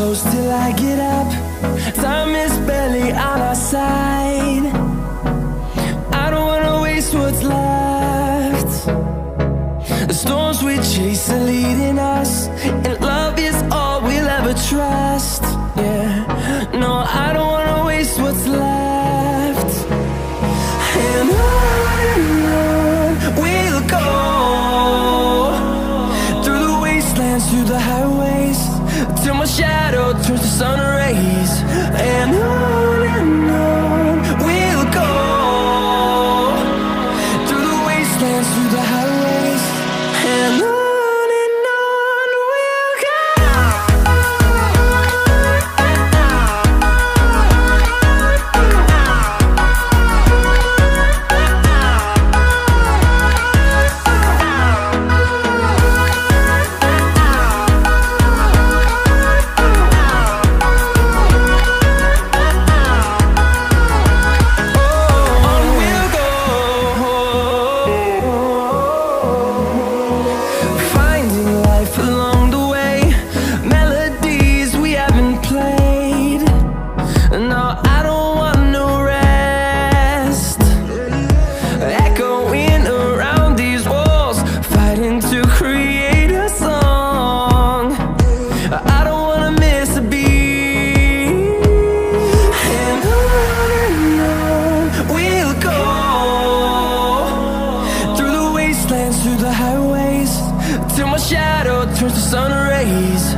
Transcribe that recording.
close till I get up. Time is barely on our side. I don't wanna waste what's left. The storms we chase are leading us, and love is all we'll ever trust. Yeah, no, I don't wanna waste what's left. And on we'll go, through the wastelands, through the highways, till my shadow turns to sun rays. And on we'll go, through the wastelands, through the highways, and on we'll go. Through the highways, till my shadow turns to sun rays.